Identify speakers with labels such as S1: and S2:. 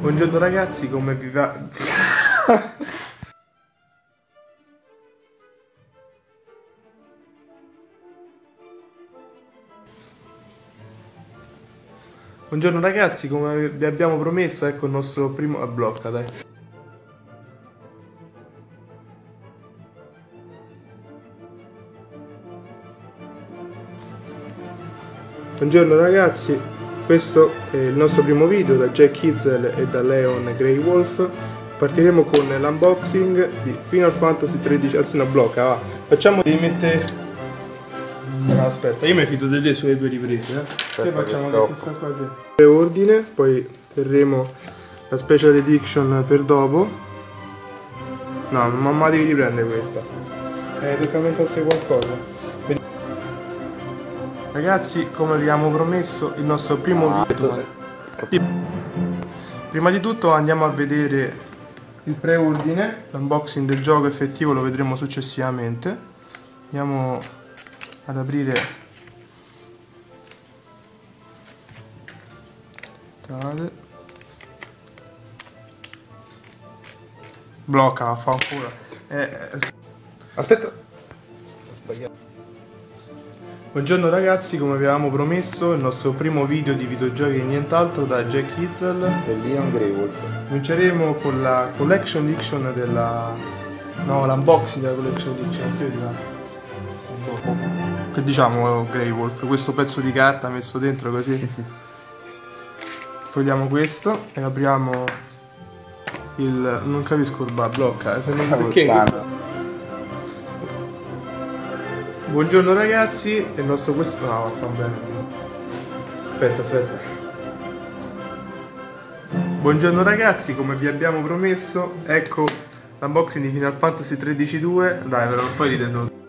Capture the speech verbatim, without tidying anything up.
S1: Buongiorno ragazzi, come vi va? Buongiorno ragazzi, come vi abbiamo promesso, ecco il nostro primo... Ah, blocca, dai. Buongiorno ragazzi, questo è il nostro primo video da Jack Hitzel e da Leon Grey Wolf. Partiremo con l'unboxing di Final Fantasy tredici. Anzi no, blocca, va. Facciamo di mettere... No, aspetta, io mi fido di te sulle due riprese, eh. Aspetta, poi facciamo che questa qua sì. Preordine, poi terremo la special edition per dopo. No, mamma devi riprendere questa. Eh, tocca inventasse qualcosa. Ragazzi, come abbiamo promesso, il nostro primo ah, video. Prima di tutto andiamo a vedere il preordine, l'unboxing del gioco effettivo lo vedremo successivamente. Andiamo ad aprire tale. Blocca, fa ancora. Eh, eh. Aspetta. Sbagliato. Buongiorno ragazzi, come avevamo promesso, il nostro primo video di videogiochi e nient'altro da Jack Hitzel
S2: e Leon Grey Wolf.
S1: Cominceremo con la Collection Edition della... no, l'unboxing della Collection Edition, più di là. Che diciamo Grey Wolf, questo pezzo di carta messo dentro così. Togliamo questo e apriamo il... non capisco il bar, blocca, se non perché... Buongiorno ragazzi, e il nostro questo... no, fa bene. Aspetta, aspetta. Buongiorno ragazzi, come vi abbiamo promesso, ecco l'unboxing di Final Fantasy tredici due. Dai, però poi ride solo.